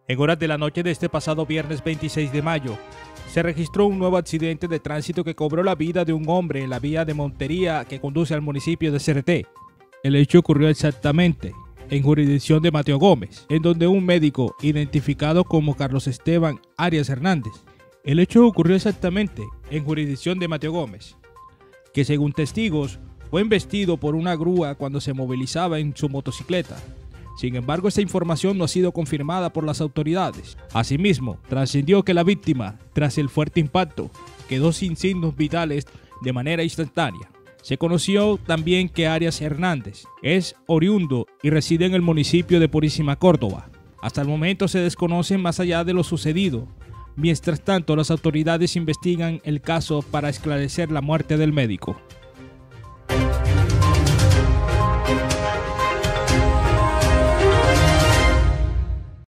En horas de la noche de este pasado viernes 26 de mayo, se registró un nuevo accidente de tránsito que cobró la vida de un hombre en la vía de Montería que conduce al municipio de Cereté. El hecho ocurrió exactamente en jurisdicción de Mateo Gómez, en donde un médico identificado como Carlos Esteban Arias Hernández. El hecho ocurrió exactamente en jurisdicción de Mateo Gómez, que según testigos fue embestido por una grúa cuando se movilizaba en su motocicleta. Sin embargo, esta información no ha sido confirmada por las autoridades. Asimismo, trascendió que la víctima, tras el fuerte impacto, quedó sin signos vitales de manera instantánea. Se conoció también que Arias Hernández es oriundo y reside en el municipio de Purísima, Córdoba. Hasta el momento se desconoce más allá de lo sucedido. Mientras tanto, las autoridades investigan el caso para esclarecer la muerte del médico.